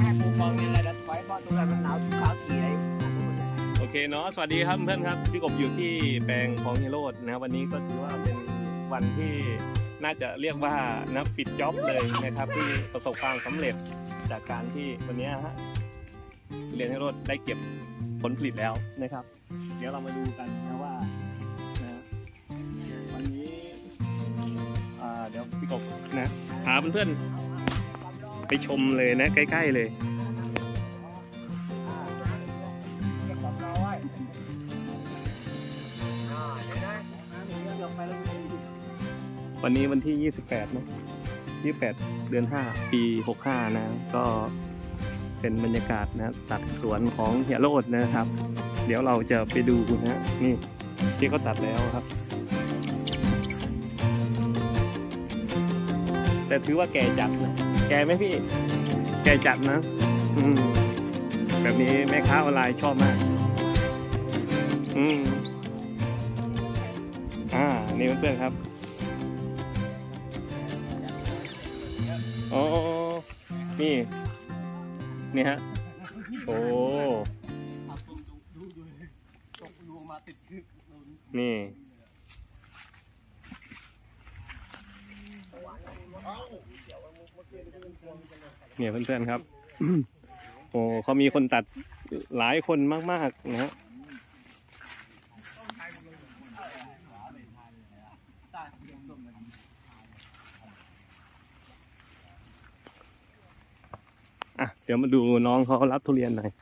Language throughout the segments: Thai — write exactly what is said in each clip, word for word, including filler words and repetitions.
โอเคเนาะสวัสดีครับเพื่อนครับพี่กบอยู่ที่แปลงของเฮโรดนะวันนี้ก็ถือว่าเป็นวันที่น่าจะเรียกว่านะปิดจ็อบเลยนะครับที่ประสบความสำเร็จจากการที่วันนี้ฮะเรียนเฮโรดได้เก็บผลผลิตแล้วนะครับเดี๋ยวเรามาดูกันนะว่านะวันนี้เดี๋ยวพี่กบนะพาเพื่อนๆไปชมเลยนะใกล้ๆเลยวันนี้วันที่ยี่สิบแปดเนาะยี่สิบแปดเดือนห้าปีหกสิบห้านะก็เป็นบรรยากาศนะตัดสวนของเฮียโรดนะครับเดี๋ยวเราจะไปดูนะนี่ที่เขาตัดแล้วครับแต่ถือว่าแก่จัดนะแก่ไหมพี่แก่จัดนะอืมแบบนี้แม่ค้าออนไลน์ชอบมากอืมอ่านี่เพื่อนๆครับอ๋อนี่นี่ฮะโอ้นี่เนี่ยเพื่อนๆครับ โอ้เขามีคนตัดหลายคนมากๆนะฮะอ่ะเดี๋ยวมาดูน้องเขารับทุเรียนหน่อย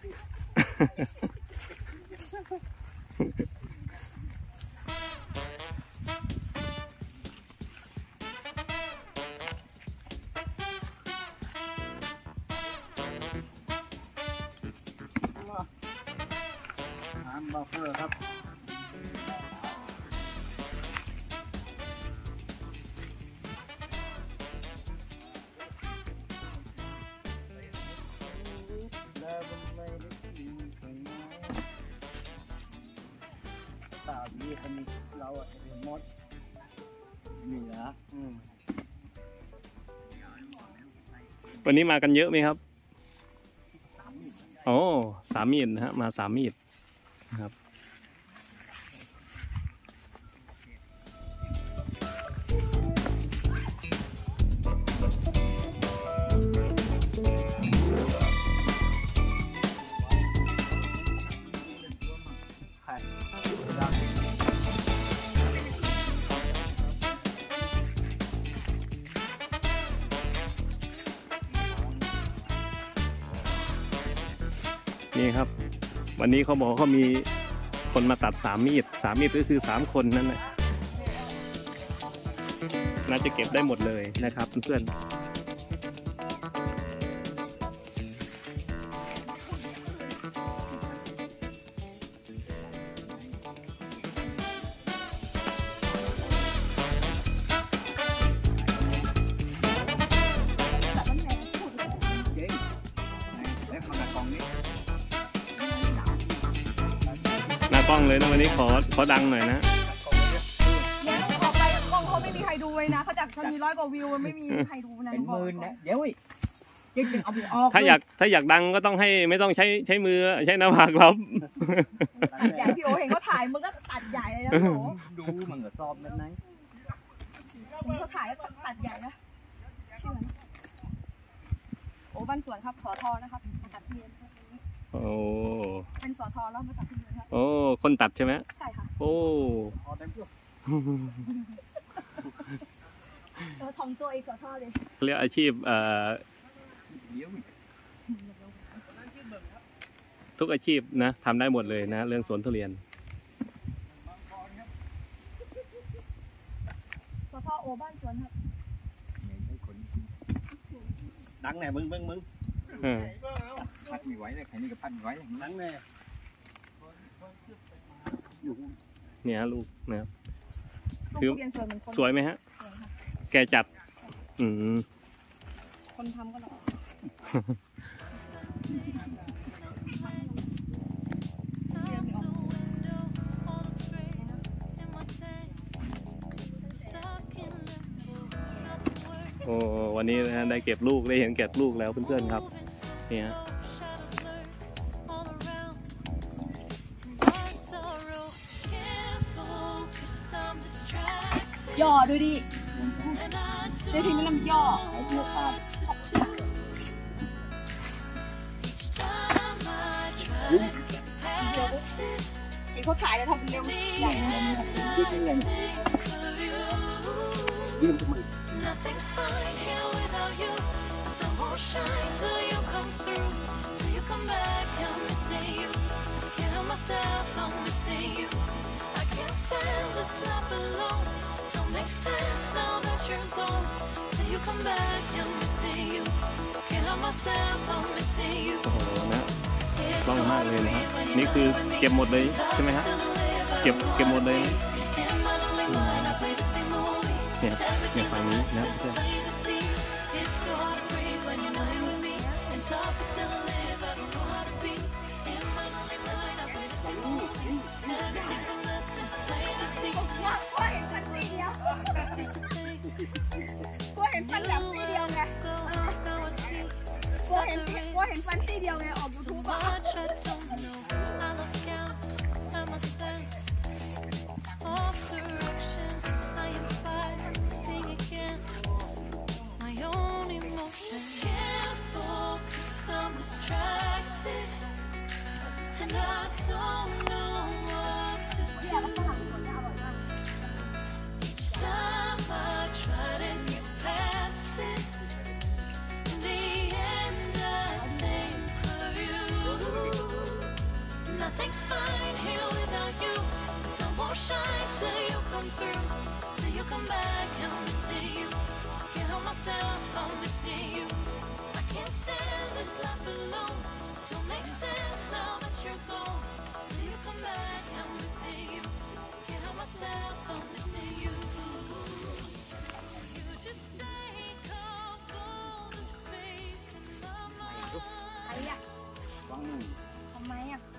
น้ำบัฟเฟอร์ครับตาดีคนนี้เราอะเป็นมดนี่นะวันนี้มากันเยอะไหมครับโอ้สามมีดนะฮะมาสามมีดนะครับนี่ครับวันนี้เขาบอกเขามีคนมาตัดสามมีดสามมีดก็คือสามคนนั่นแหละน่าจะเก็บได้หมดเลยนะครับเพื่อนกล้องเลยนะวันนี้ขอขอดังหน่อยนะเนี่ยออกไปกล้องเขาไม่มีใครดูเลยนะเขาจากเขามีร้อยกว่าวิวไม่มีใครดูนะเป็นหมื่นนะเดี๋ยวจริงๆเอาไปออกถ้าอยากถ้าอยากดังก็ต้องให้ไม่ต้องใช้ใช้มือใช้หน้าผากครับอย่างพี่โอเห็นเขาถ่ายมันก็ตัดใหญ่เลยนะโหดูมันก็ซอมนั่นไงเขาถ่ายตัดใหญ่นะชื่อโอ้บ้านสวนครับสอทอนะครับตัดเทียนโอ้เป็นสอทอแล้วมาตัดทุเรียนครับโอ้คนตัดใช่ไหมใช่ค่ะโอ้เออทองตัวเองสอทอเลยเรียกอาชีพเอ่อทุกอาชีพนะทำได้หมดเลยนะเรื่องสวนทุเรียนสอทอโอบ้านสวนครับดังแน่มึงมึงมึงพัดมีไว้เลยใครนี่ก็พัดมีไว้ดังแน่เนี่ยลูกนะครับคือสวยไหมฮะแกจัดอืมคนทำก็หล่อโอ้วันนี้นะได้เก็บลูกได้เห็นเก็บลูกแล้วเพื่อนๆครับเนี่ยย่อดูดิได้ทีนี้ลำย่ออีกเขาขายจะทำเร็วใหญ่ยืดยังไงยืดทำไม Nothing's fine here without you. The sun won't shine till you come through. Till you come back, I'm missing you. Can't help myself, I'm missing you. I can't stand this life alone. Don't make sense now that you're gone. Till you come back, I'm missing you. Can't help myself, I'm missing you. โอ้โหนะบ้องมากเลยนะครับนี่คือเก็บหมดเลยใช่ไหมฮะเก็บเก็บหมดเลยเนี่ยเนี่ยฝั่งนี้นะเพื่อนกลัวเห็นฟันแบบซี่เดียวไงกลัวเห็นกลัวเห็นฟันซี่เดียวไงออกยูทูบอ่ะAnd I don't know what to do. Each time I try to get past it, in the end I think of you. Nothing's fine here without you. The sun won't shine till you come through. Till you come back, I'm missing you. Can't help myself, I'm missing you. I can't stand this life alone. Don't make sense now that you're gone. Till you come back, I'm missing you. Can't help myself, I'm missing you. You just take up all the space in my mind. อะไรอ่ะทำไมอ่ะ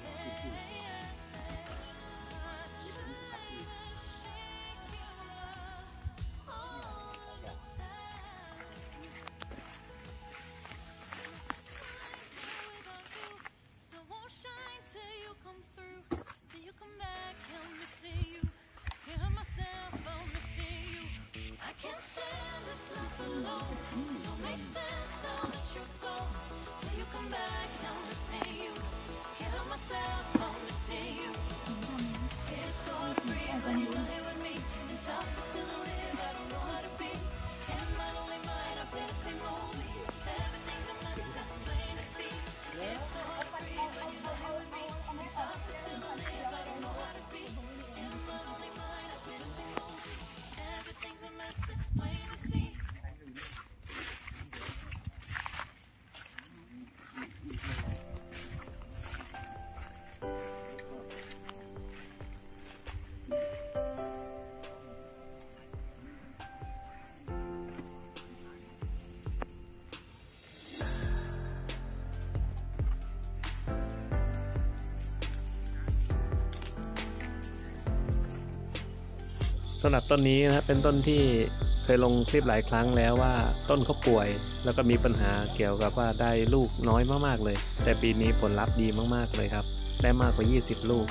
สำหรับต้นนี้นะครับเป็นต้นที่เคยลงคลิปหลายครั้งแล้วว่าต้นเขาป่วยแล้วก็มีปัญหาเกี่ยวกับว่าได้ลูกน้อยมากๆเลยแต่ปีนี้ผลลัพธ์ดีมากๆเลยครับได้มากกว่ายี่สิบลูก